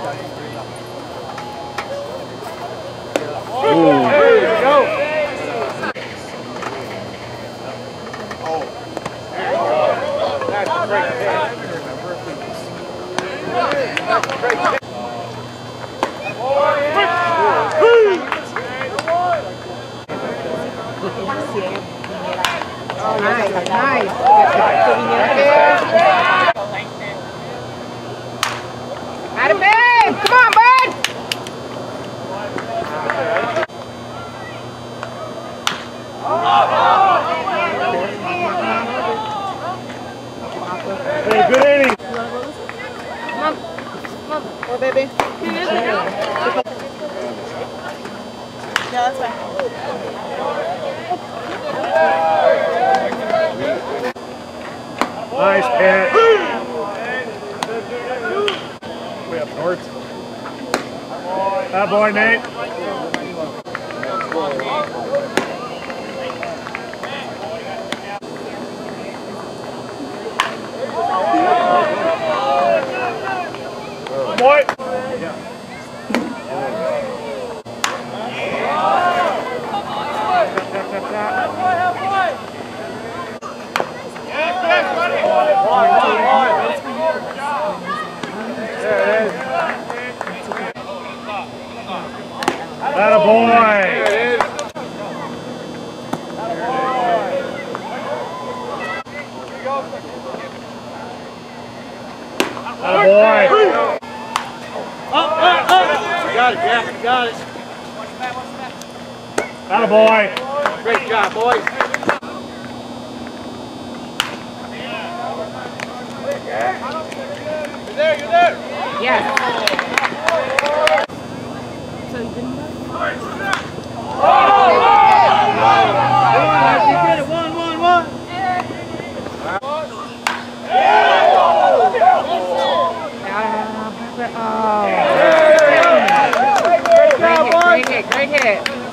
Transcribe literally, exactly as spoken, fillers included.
There you go. Oh. That's a great pitch. That's a great pitch. Oh, nice, nice. Adam, babe, come on, bud. Hey, good inning. Come on, come on, oh, baby. Yeah, that's fine. Nice pitch. Way up north. That boy, Nate. Boy. Atta boy! Atta boy! Up, up, up! You got it, Jack, you got it. Atta boy! Great job, boys. You're there, you're there! Yes. One, one, one. Oh. Great hit, great hit, great hit.